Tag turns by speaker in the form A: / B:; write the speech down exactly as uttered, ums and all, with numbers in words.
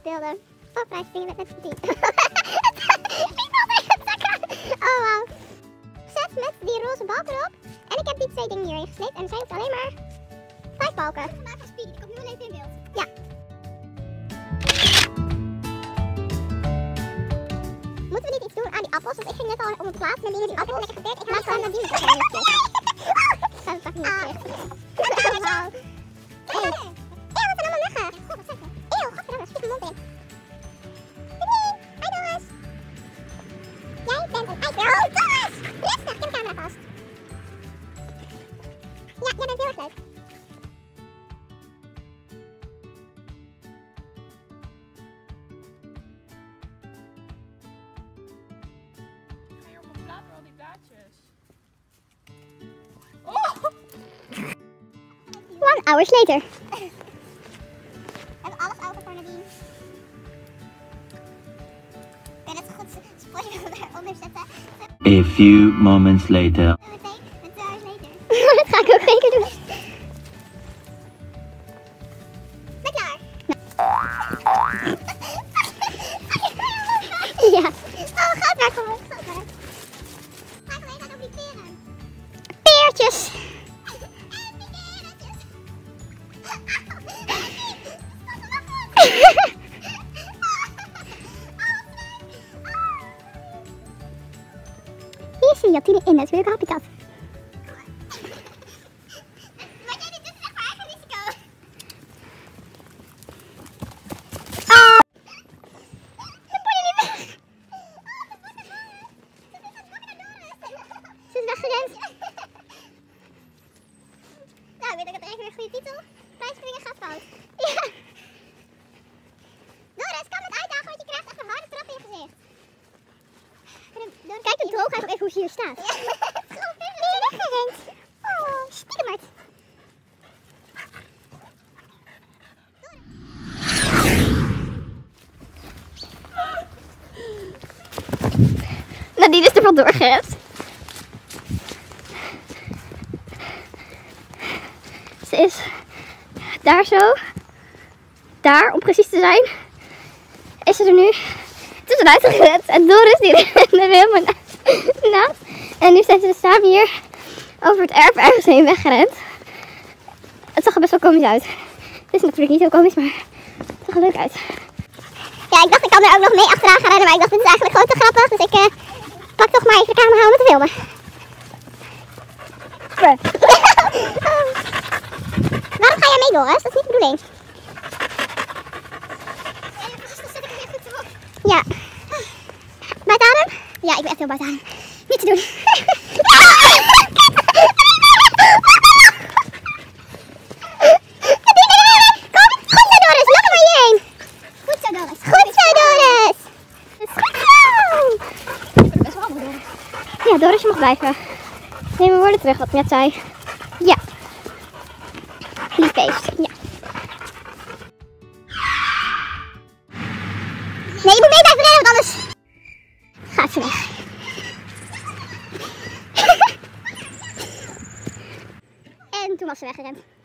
A: wilde oprijden springen met net z'n tien. Oh wauw. Zet met die roze balk erop. En ik heb die twee dingen hierin gesleept. En er zijn dus alleen maar vijf balken. Ik maak van Speedy, die komt nu al even in beeld. Ja. Moeten we niet iets doen aan die appels? Want ik ging net al om het plaats met die, die appels. Lekker gebeurd. Ik maak gewoon naar die met elkaar. Zou het toch niet zeggen. Wauw. Eeuw, wat zijn allemaal muggen. God, wat zeg je? Eeuw, godverdomme, schiet mijn mond in. Hi Doris. Jij bent een ijsbeer. Oh, Doris! Rustig, ik heb de camera vast. Ja, jij bent heel erg leuk.
B: Ga je op mijn plaat al die blaadjes?
A: One hour later. We hebben alles open voor Nadine. Ik ben net zo goed spotje eronder zetten.
C: A few moments later.
A: Meteen, met two hours later. Dat ga ik ook zeker doen. Ben klaar? Ja. Oh, gaat maar gewoon. Gaat maar. Ga ik alleen aan over die peren. Peertjes. Hier zie je Tine in het welke habitat. Wat jij dit doet is echt voor eigen risico. Oh! De pony liep weg. Ze is weggerend. Nou, weet ik het even een goede titel. Prijsspringen gaat fout. Ja. Doris, kan het uitdagen, want je krijgt echt een harde trap in je gezicht. Kijk hoe droog eigenlijk even hoe ze hier staat. Ja, nee, weggerend. Oh, spiedemart. Nadine is er vandoor gerend. Ze is daar zo, daar om precies te zijn, is ze er nu tussenuit gerend. En Doris die rende er helemaal naast. En nu zijn ze dus samen hier over het erf ergens heen weggerend. Het zag er best wel komisch uit. Het is natuurlijk niet zo komisch, maar het zag er leuk uit. Ja, ik dacht ik kan er ook nog mee achteraan gaan rennen, maar ik dacht dit is eigenlijk gewoon te grappig. Dus ik uh, pak toch maar even de camera om te filmen. Waarom ga jij mee, Doris? Dat is niet de bedoeling. Ja. Buiten adem? Ja, ik ben echt heel buiten adem. Niet te doen. Kom, goed zo Doris, loop er maar hierheen. Goed zo Doris. Goed zo Doris. Goed zo. Ik ben best wel handig Doris. Ja, Doris, je mag blijven. Neem mijn woorden terug wat ik net zei. Ja. Lief beest, ja. Nee, je moet mee blijven rennen, want anders gaat ze weg. En toen was ze weggerend.